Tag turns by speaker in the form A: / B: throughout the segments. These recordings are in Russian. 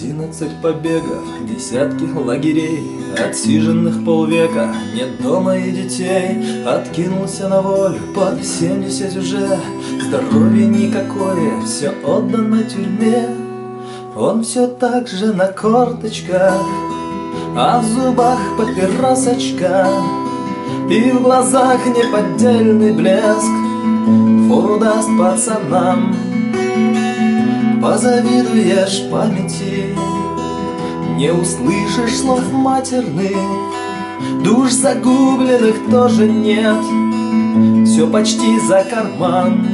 A: 11 побегов, десятки лагерей, отсиженных полвека, нет дома и детей. Откинулся на волю, под 70 уже, здоровья никакое, все отдано тюрьме. Он все так же на корточках, а в зубах папиросочка, и в глазах неподдельный блеск. Фору даст пацанам, позавидуешь памяти, не услышишь слов матерных, душ загубленных тоже нет, все почти за карман.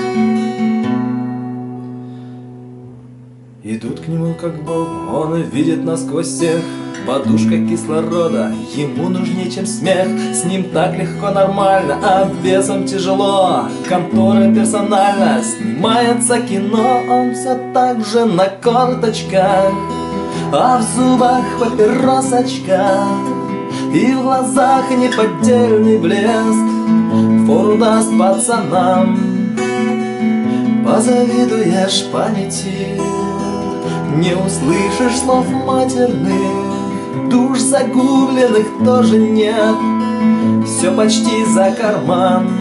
A: Идут к нему как к Богу, он видит насквозь всех, подушка кислорода ему нужнее, чем смех. С ним так легко, нормально, а весом тяжело. Контора персонально, снимается кино. Он все так же на корточках, а в зубах папиросочка, и в глазах неподдельный блеск. Фору даст пацанам, позавидуешь памяти, не услышишь слов матерных, душ загубленных тоже нет, все почти за карман.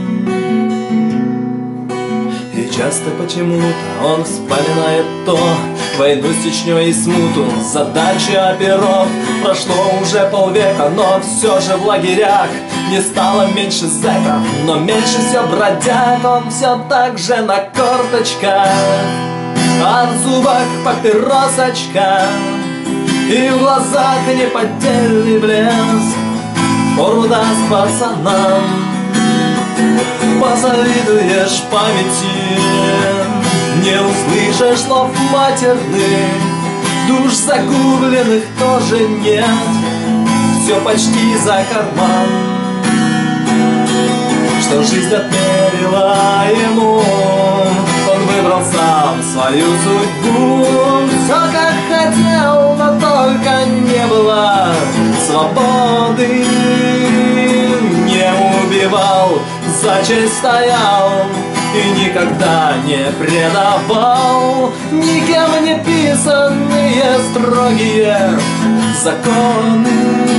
A: И часто почему-то он вспоминает то, войну с Чечней и смуту, задачи оперов. Прошло уже полвека, но все же в лагерях не стало меньше зэков, но меньше все бродяг. Он все так же на корточках, а в зубах папиросочка, и в глазах неподдельный блеск. Фору даст пацанам, позавидуешь памяти, не услышишь слов матерных, душ загубленных тоже нет, все почти за карман. Что жизнь отмерила ему, он выбрал сам свою судьбу. Все как хотел, но только не было свободы. Не убивал, за честь стоял и никогда не предавал. Никем не писанные строгие законы.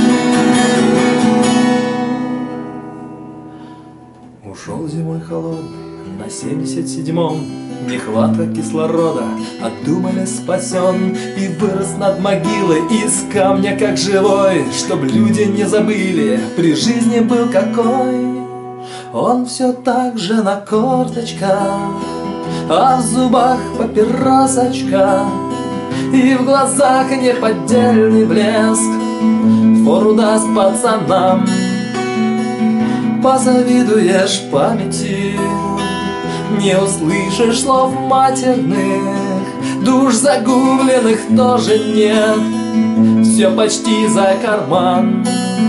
A: Ушел зимой холодный на 77-м, нехватка кислорода, от думали спасен, и вырос над могилой из камня как живой, чтоб люди не забыли, при жизни был какой. Он все так же на корточках, а в зубах папиросочка, и в глазах неподдельный блеск. Фору даст пацанам, позавидуешь памяти, не услышишь слов матерных, душ загубленных тоже нет, все почти за карман.